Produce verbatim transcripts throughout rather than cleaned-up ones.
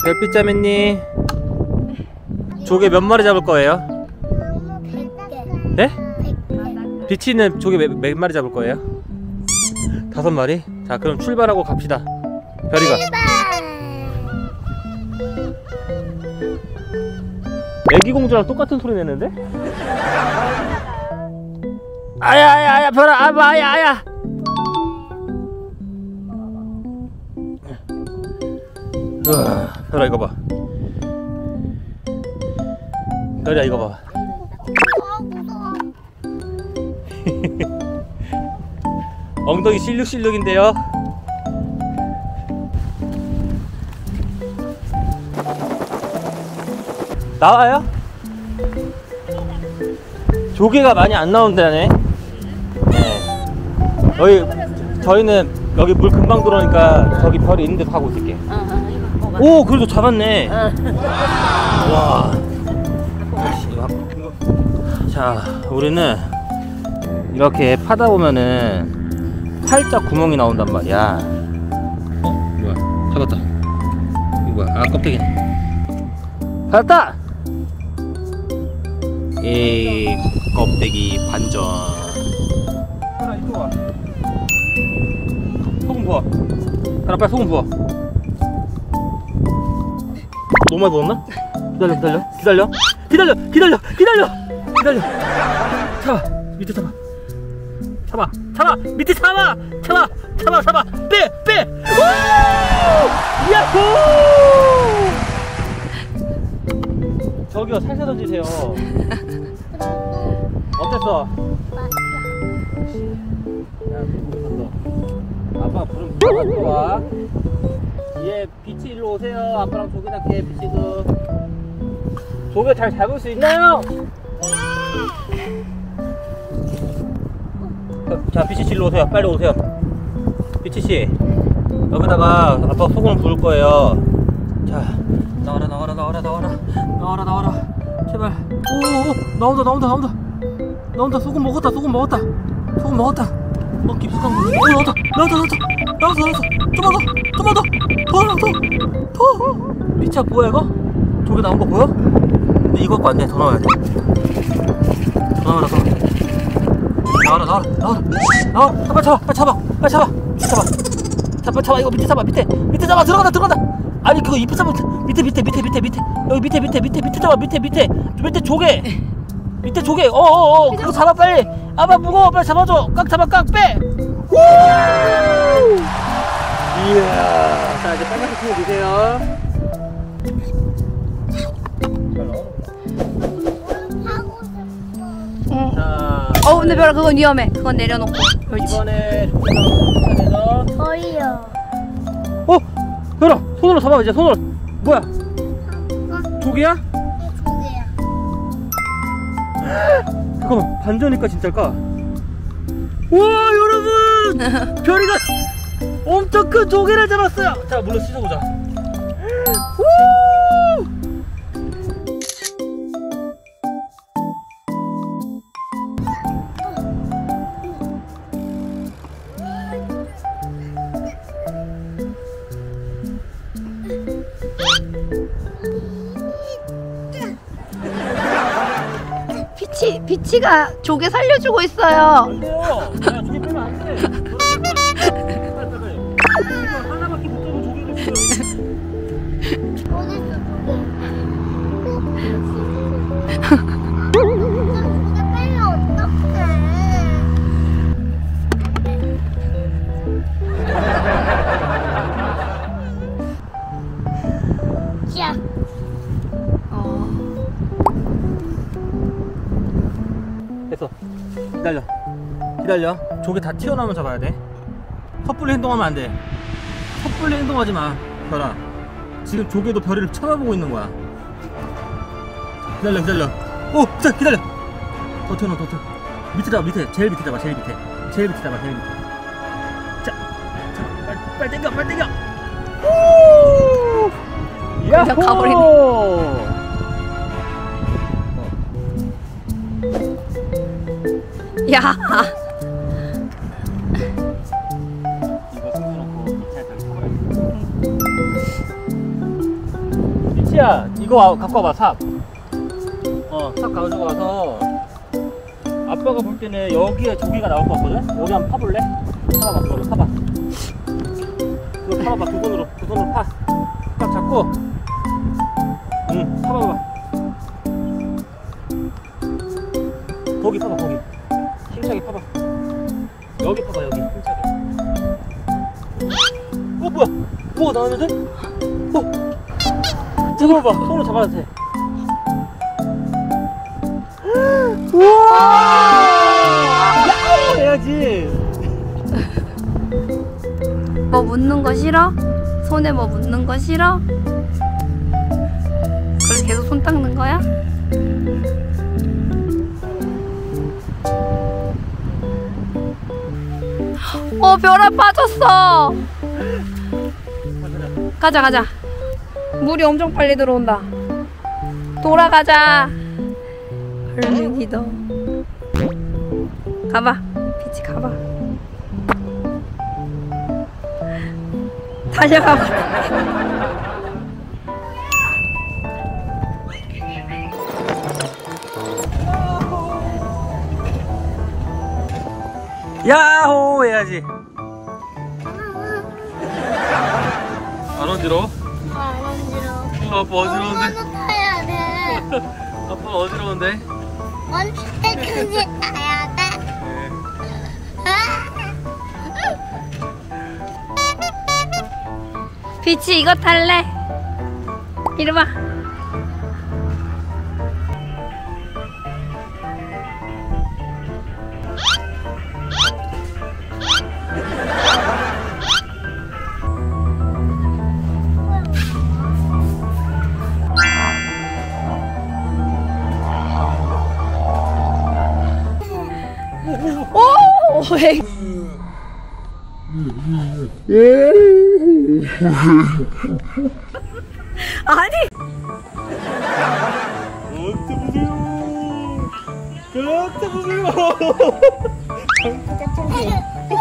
별빛자매님, 조개 몇 마리 잡을 거예요? 네? 비치는 조개 몇, 몇 마리 잡을 거예요? 다섯 마리? 자, 그럼 출발하고 갑시다. 별이가. 애기 공주랑 똑같은 소리 내는데? 아야 아야 아야 별아 아봐 아야 아야. 으아, 별아 이거 봐. 별이야 이거 봐. 엉덩이 실룩실룩인데요. 나와요? 조개가 많이 안 나온다네. 네. 여기 저희는 여기 물 금방 들어오니까 저기 별이 있는 데서 하고 있을게. 오, 그래도 잡았네. 와. 자, 우리는 이렇게 파다 보면은 살짝 구멍이 나온단 말이야. 어? 뭐야? 잡았다. 이거 뭐야? 아, 껍데기네. 받았다! 에이, 껍데기 반전. 하나 이거 와. 소금 부어. 하나 빨리 소금 부어. 너무 많이 부었나? 기다려 기다려 기다려 기다려 기다려 기다려 기다려. 잡아 밑에 잡아 잡아 잡아 밑에 잡아 잡아 잡아 잡아 빼 빼. 오! 야호! 저기요 살살 던지세요. 어땠어? 야, 아빠가 부르면 부르면 와. 뒤에 빛이 일로 오세요. 아빠랑 조개 잡게. 빛이도 조개 잘 잡을 수 있나요? 자, 빛이 일로 오세요. 빨리 오세요. 빛이씨, 여기다가 아빠 소금을 부을 거예요. 자, 나와라 나와라 나와라 나와라 나와라 나와라 제발. 오오오, 나온다 나온다 나온다 나온다. 소금 먹었다 소금 먹었다 소금 먹었다. 어, 깊숙한 거. 오, 나왔다 나왔다 나왔다 나왔어 나왔어. 좀만 더 좀만 더 더 더 더. 미차 뭐야 이거? 조개 나온 거 보여? 근데 이거 갖고 안 돼. 더 나와야 돼. 더 나와라 더 나와라 나와라 나와라 나와. 빨리 잡아 빨리 잡아 빨리 잡아 잡아 잡아 잡아. 이거 밑에 잡아 밑에 밑에 잡아. 들어간다 들어간다. 아니 그거 잎에 잡아. 밑에 밑에 밑에 밑에 밑에 여기 밑에 밑에 밑에 밑에 잡아. 밑에 밑에 밑에 조개 밑에 조개. 어어어 그거 잡아 빨리. 아빠 무거워. 빨리 잡아줘. 깍 잡아 깍 빼. 우! 이야. 자, 이제 빨간색 통에 주세요. 응. 자. 어, 근데 별아 그건 위험해. 그건 내려놓고. 이번에 조개 나오는 거 저희요. 어? 별아 손으로 잡아. 이제 손으로. 뭐야? 어? 조개야? 조개야. 잠깐만, 반전일까 진짜일까? 와 여러분! 별이가 엄청 큰 조개를 잡았어요. 자, 물로 씻어보자. 우! 피치, 피치가 조개 살려주고 있어요. 안 돼요. 야, 조개 빼면 안 돼. 하나밖에 못 잡은 조개를 지금. 어딨어 조개? 조개 빼면 어떡해? 자. 어. 됐어. 기다려. 기다려. 조개 다 튀어나오면 잡아야 돼. 섣불리 행동하면 안 돼. 섣불리 행동하지 마. 별아. 지금 조개도 별이를 쳐다보고 있는 거야. 기다려, 기다려. 오, 자, 기다려. 더 튀어나와, 더 튀어. 밑에 잡아, 밑에. 제일 밑에 잡아, 제일 밑에. 제일 밑에 잡아, 제일 밑에. 자, 자, 빨리, 빨리 당겨, 빨리 당겨. 오! 야호! 그냥 가버리네. 야. 이거 숨겨놓고 밑에 저기 피치야, 이거 와, 갖고 와봐. 삽. 어, 삽 가지고 와서 아빠가 볼 때는 여기에 조개가 나올 것 같거든? 여기 한번 파볼래? 파봐봐, 그거를 파봐. 그거 파봐봐, 두 손으로, 두 손으로 파. 딱 잡고, 응, 파봐봐. 거기 파봐, 거기. 힘차게 파봐. 여기 파봐, 여기. 힘차게. 어, 뭐야? 뭐가 나왔는데? 어? 잡아봐, 손으로 잡아도 돼. 우와! 야! 해야지. 뭐 묻는 거 싫어? 손에 뭐 묻는 거 싫어? 그래서 계속 손 닦는 거야? 어, 벼락 빠졌어. 가자, 가자. 물이 엄청 빨리 들어온다. 돌아가자. 얼른 기도. 가봐. 피치 가봐. 달려가봐. 야호 해야지. 안 어지러워? 안 어지러워. 어, 아빠 어지러운데? 엄마도 타야 돼. 아빠 어지러운데? 언제까지 타야 돼? 피치 이거 탈래? 이리 와. 오! 왜? 아니. 어때 보세요. 어때 보세요. 깜짝 보세요.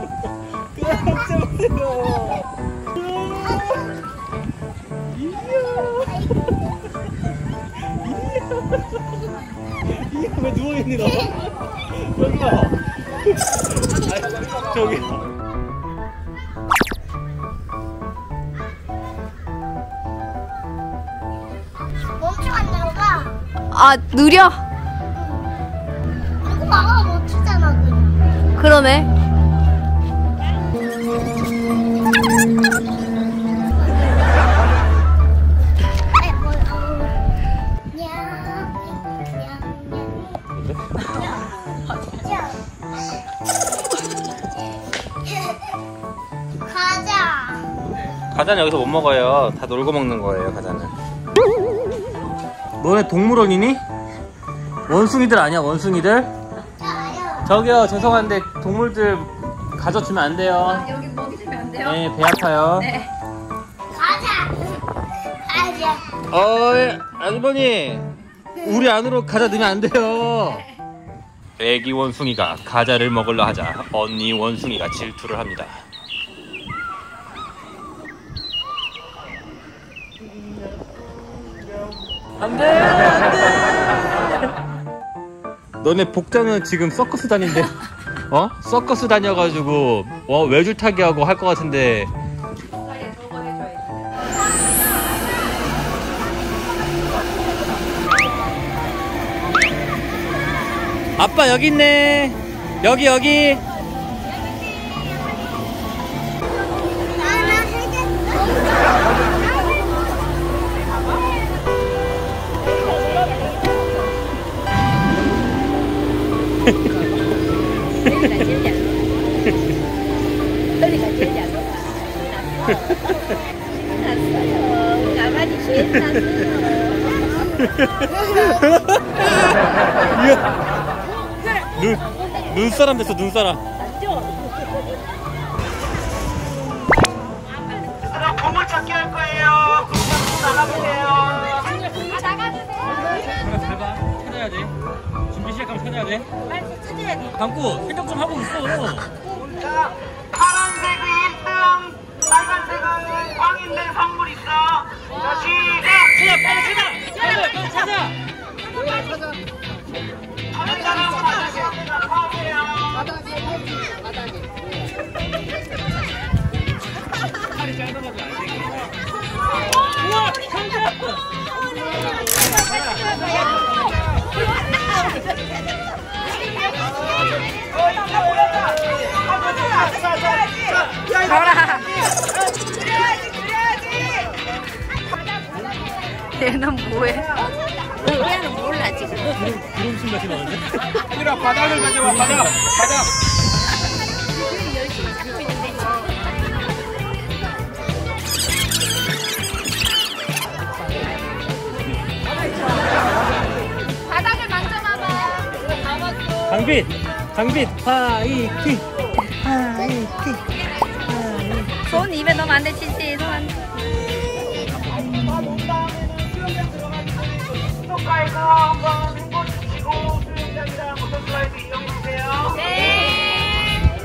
깜짝 보세요. 이야. 왜 누워있니 너? 여기 봐. 저기. 멈추면 안 들어가. 아, 느려? 그리고 막아 멈추잖아 그냥. 그러네. 아이, 뭐, 어. 냥, 냥, 냥. 가자. 과자는 여기서 못 먹어요. 다 놀고 먹는 거예요, 과자는. 너네 동물원이니? 원숭이들 아니야, 원숭이들? 자요. 저기요, 죄송한데 동물들 가져주면 안 돼요. 여기 먹이 주면 안 돼요? 네, 배 아파요. 네. 가자. 가자. 어이, 아주머니, 우리 안으로 과자 넣으면 안 돼요. 애기 원숭이가 과자를 먹으려 하자 언니 원숭이가 질투를 합니다. 안돼, 안돼. 너네 복장은 지금 서커스 다닌데, 어? 서커스 다녀가지고 어 외줄 타기 하고 할 것 같은데. 아빠 여기 있네. 여기 여기. 눈, 눈사람 됐어, 눈사람. 얘들아, 보물 찾기 할 거예요. 나가보세요. 잘 봐, 찾아야 돼. 준비 시작하면 찾아야 돼. 빨리 찾아야 돼. 담고 생각 좀 하고 있어. 자, 파란색은 일 등, 빨간색은 광인된 선물 있어. 자, 시작! 찾아, 빨리 팔이 짧아가지고 안 되겠네. 우와, 정답! 가라. 얘는 뭐해? 얘는 몰라 지금. 구름신 맛이 나는데? 얘들아 바닥을 가져와 바닥 바닥. 바닥을 만져봐봐. 강빛! 강빛! 파이팅! 파이팅! 손 입에 넣으면 안 돼, 치치. 손 안 돼. 수족관에서 한번 횡보 주시고 수영장이랑 모터슬라이드 이용해주세요. 네.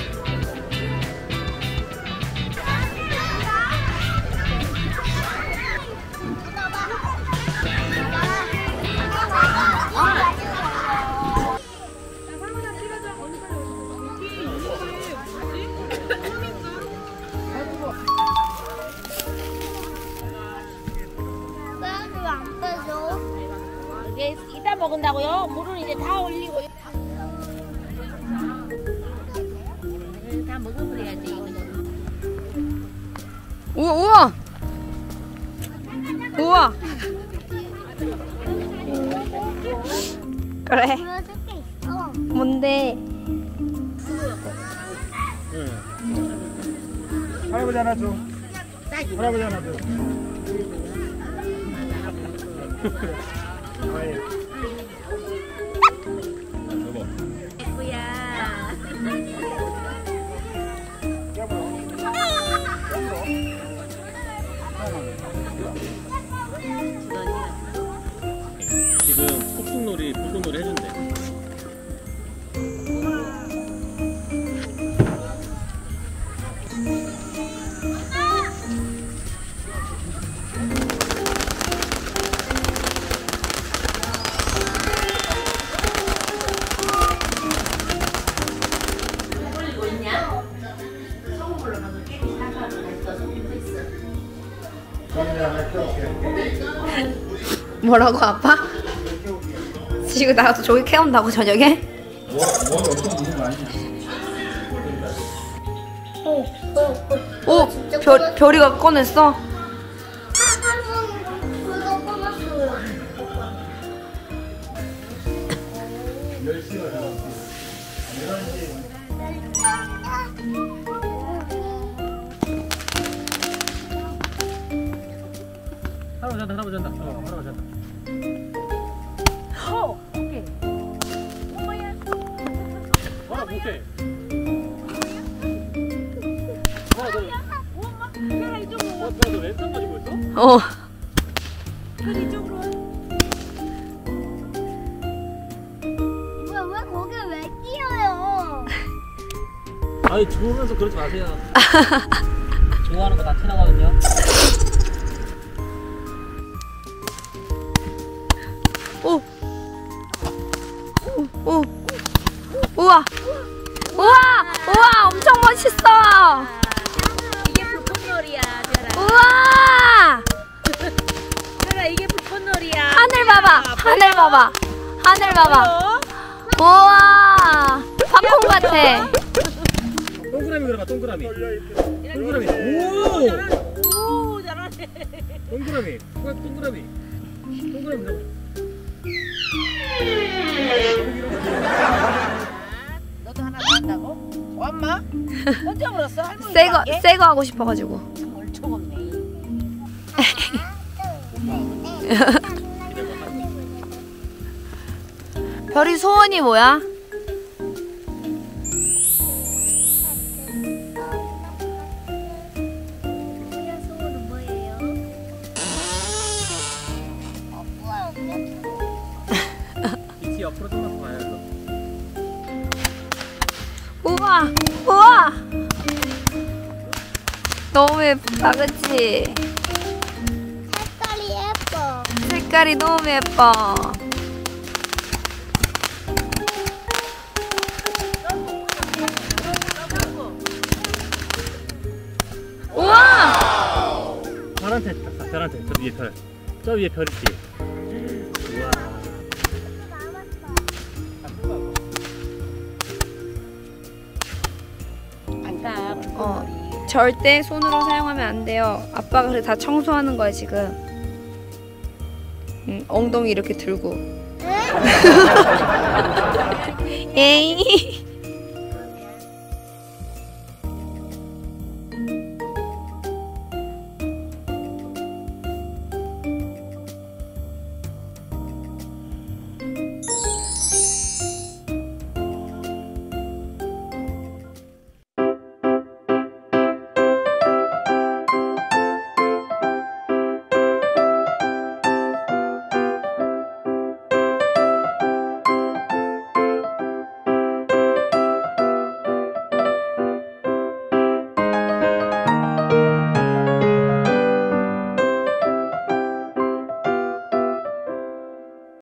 안 빼줘. 이게 이따 먹은다고요? 물은 이제 다 올리고 다 먹어버려야지. 우와, 우와. 우와. 그래. 보여줄 게 있어. 뭔데? 할아버지 하나 줘. 할아버지 하나 줘. 예쁘야. 지금 폭풍놀이, 불꽃놀이 해준대. 뭐라고 아빠? 지금 나가서 조기 캐온다고 저녁에? 오! 별, 별이가 꺼냈어? 한번 그거 꺼놨어요. 할아버지 한다, 할아버지 한다. 어, 할아버지 한다. 어, 오케이. 와, 못해. 그래 이쪽으로. 어, 너 랜선 가지고 있어? 어. 그래 이쪽으로. 왜, 왜 거기 왜 끼어요? 아니, 좋으면서 그러지 마세요. 좋아하는 거 다 티나거든요. 오. 오. 오. 우와. 우와. 우와. 엄청 멋있어. 이게 불꽃놀이야, 별아. 우와. 별아 이게 불꽃놀이야. 하늘 봐봐. 하늘 봐봐. 하늘 봐봐. 우와. 팝콘 같아. 동그라미 들어가, 동그라미. 동그라미. 오, 오! 잘하네. 오, 잘하네. 동그라미. 뭐야, 동그라미. 동그라미 잡아. 너도 하나 더 한다고? 엄마? 언제 물었어? 할머니. 새거 새거 하고 싶어가지고. 멀쩡 없네. 별이 소원이 뭐야? 소원은 뭐예요? 이치 옆으로 좀만 봐요, 이거. 우와. 우와. 너무 예쁘다, 그치? 색깔이 예뻐. 색깔이 너무 예뻐. 우와. 별한테 딱 별한테 저 위에 별. 저 위에 별 있지. 우와. 안다. 어, 절대 손으로 사용하면 안 돼요. 아빠가 그래 다 청소하는 거야 지금. 응, 엉덩이 이렇게 들고. 에이.